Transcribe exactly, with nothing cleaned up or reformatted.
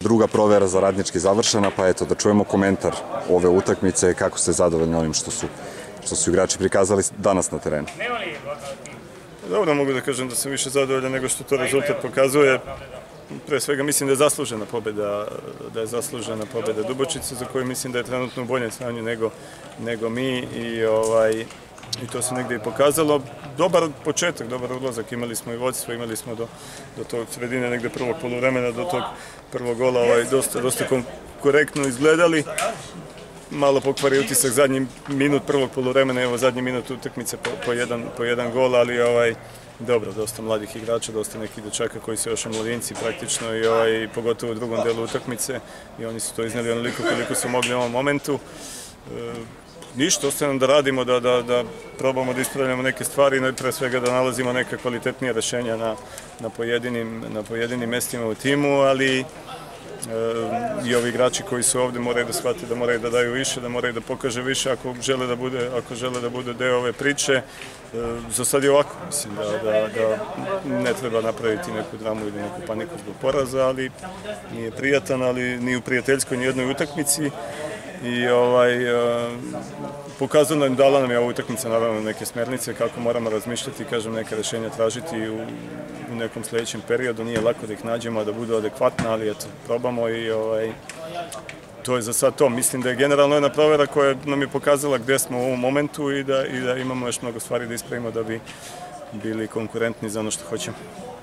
druga provera za Radnički završena, pa eto da čujemo komentar ove utakmice, kako ste zadovoljni onim što su, što su igrači prikazali danas na terenu. Dobro, mogu da kažem da sam više zadovoljan nego što to rezultat pokazuje. Pre svega mislim da je zaslužena pobeda, da je zaslužena pobeda Dubočice, za koju mislim da je trenutno u boljem stanju nego, nego mi i, ovaj, i to se negde i pokazalo. Dobar početak, dobar odlazak, imali smo i vodstvo, imali smo do, do tog sredine negde prvog poluvremena, do tog prvog gola ovaj, dosta, dosta korektno izgledali. Malo pokvari utisak zadnji minut prvog poluvremena, evo zadnji minut utakmice po, po, jedan, po jedan gol, ali ovaj, dobro, dosta mladih igrača, dosta nekih dečaka koji su još mladinci praktično i ovaj, pogotovo u drugom delu utakmice i oni su to izneli onoliko koliko su mogli u ovom momentu. E, ništa, ostaje nam da radimo, da, da, da probamo da ispravljamo neke stvari i pre svega da nalazimo neka kvalitetnija rešenja na, na, pojedinim, na pojedinim mestima u timu, ali i ovi igrači koji su ovde moraju da shvate da moraju da daju više, da moraju da pokaže više ako žele da bude, ako žele da bude deo ove priče. Za sad je ovako, mislim da, da, da ne treba napraviti neku dramu ili neku paniku zbog poraza, ali nije prijatan, ali ni u prijateljskoj ni jednoj utakmici. I ovaj, pokazano nam, dala nam je ova utakmica naravno neke smernice kako moramo razmišljati, kažem, neke rešenja tražiti u, u nekom sledećem periodu. Nije lako da ih nađemo, da budu adekvatna, ali eto, probamo i ovaj, to je za sad to. Mislim da je generalno jedna provera koja nam je pokazala gde smo u ovom momentu i da, i da imamo još mnogo stvari da ispravimo da bi bili konkurentni za ono što hoćemo.